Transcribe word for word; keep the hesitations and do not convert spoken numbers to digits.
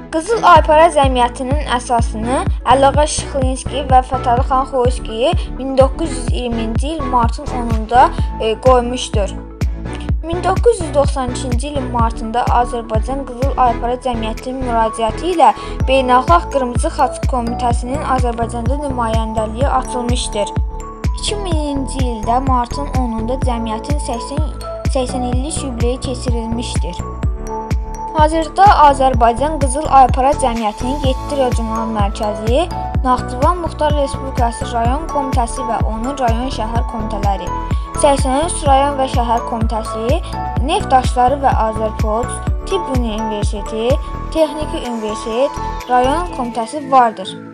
Qızıl Aypara cəmiyyətinin əsasını Əliağa Şıxlinski və Fətəli xan Xoyski min doqquz yüz iyirminci il martın onunda e, qoymuşdur. min doqquz yüz doxsan ikinci ilin martında Azərbaycan Qızıl Aypara cəmiyyətinin müraciəti ilə Beynəlxalq Qırmızı Xaç Komitəsinin Azərbaycanda nümayəndəliyi açılmışdır. iki mininci ildə martın onunda cəmiyyətin səksən illik yubileyi keçirilmişdir. Hazırda Azərbaycan Qızıl Aypara Cəmiyyətinin yeddi regional mərkəzi, Naxçıvan Muxtar Respublikası Rayon Komitəsi və onun rayon şəhər komitələri, səksən üç rayon və şəhər komitəsi, Neft Daşları və Azərpoçt, Tibb Universiteti, Texniki Universitet, rayon komitəsi vardır.